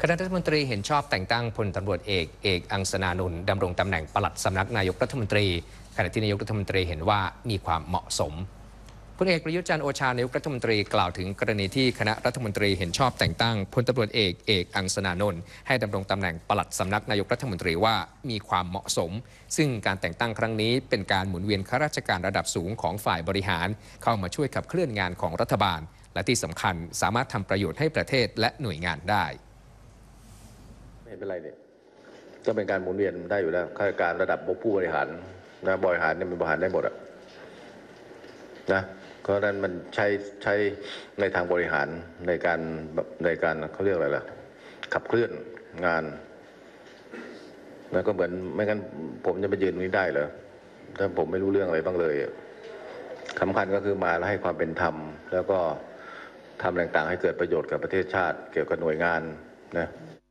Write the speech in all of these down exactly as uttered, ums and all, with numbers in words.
คณะรัฐมนตรีเห็นชอบแต่งตั้งพลตำรวจเอกเอกอังสนานุนดำรงตำแหน่งปลัดสำนักนายกรัฐมนตรีขณะที่นายกรัฐมนตรีเห็นว่ามีความเหมาะสมพลเอกประยุทธ์จันทร์โอชานายกรัฐมนตรีกล่าวถึงกรณีที่คณะรัฐมนตรีเห็นชอบแต่งตั้งพลตำรวจเอกเอกอังสนานุนให้ดำรงตำแหน่งปลัดสำนักนายกรัฐมนตรีว่ามีความเหมาะสมซึ่งการแต่งตั้งครั้งนี้เป็นการหมุนเวียนข้าราชการระดับสูงของฝ่ายบริหารเข้ามาช่วยขับเคลื่อนงานของรัฐบาลและที่สำคัญสามารถทำประโยชน์ให้ประเทศและหน่วยงานได้ไม่เป็นไรเนี่ยก็เป็นการหมุนเวียนได้อยู่แล้วข้าราชการระดับผู้บริหารนะบริหารเนี่ยมันบริหารได้หมดอะนะเพราะนั้นมันใช้ใช้ในทางบริหารในการในการเขาเรียกอะไรล่ะขับเคลื่อนงานแล้วก็เหมือนไม่งั้นผมจะไปยืนตรงนี้ได้เหรอถ้าผมไม่รู้เรื่องอะไรบ้างเลยสำคัญก็คือมาแล้วให้ความเป็นธรรมแล้วก็ทำต่างๆให้เกิดประโยชน์กับประเทศชาติเกี่ยวกับหน่วยงานนะ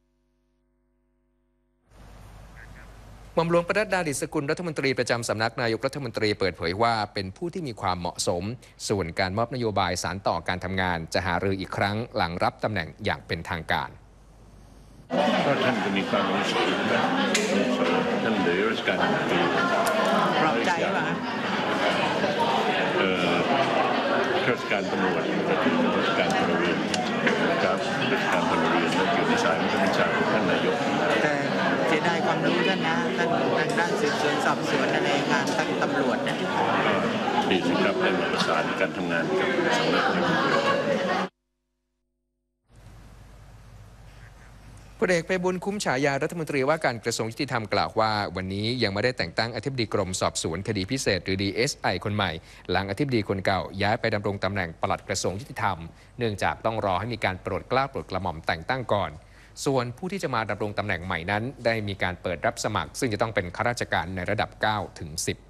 หม่อมหลวงประดัดดาดิสกุลรัฐมนตรีประจำสำนักนายกรัฐมนตรีเปิดเผยว่าเป็นผู้ที่มีความเหมาะสมส่วนการมอบนโยบายสารต่อการทำงานจะหารืออีกครั้งหลังรับตำแหน่งอย่างเป็นทางการก็ท่านก็มีความรู้สึกนะท่านเหลือราชการปีปลอบใจป่ะเอ่อราชการตำรวจราชการพลเรือนครับราชการพลเรือนและอยู่ในสายบังคับบัญชาของท่านนายกแต่เสียดายความรู้ท่านนะท่านทางด้านสืบสวนสอบสวนในงานทั้งตำรวจนะดีสิครับได้มาประสานการทำงานกับสำนักนายกพลเอกไพบูลย์คุ้มฉายารัฐมนตรีว่าการกระทรวงยุติธรรมกล่าวว่าวันนี้ยังไม่ได้แต่งตั้งอธิบดีกรมสอบสวนคดีพิเศษหรือ ดี เอส ไอ คนใหม่หลังอธิบดีคนเก่าย้ายไปดำรงตำแหน่งปลัดกระทรวงยุติธรรมเนื่องจากต้องรอให้มีการโปรดเกล้าโปรดกระหม่อมแต่งตั้งก่อนส่วนผู้ที่จะมาดำรงตำแหน่งใหม่นั้นได้มีการเปิดรับสมัครซึ่งจะต้องเป็นข้าราชการในระดับเก้าถึงสิบ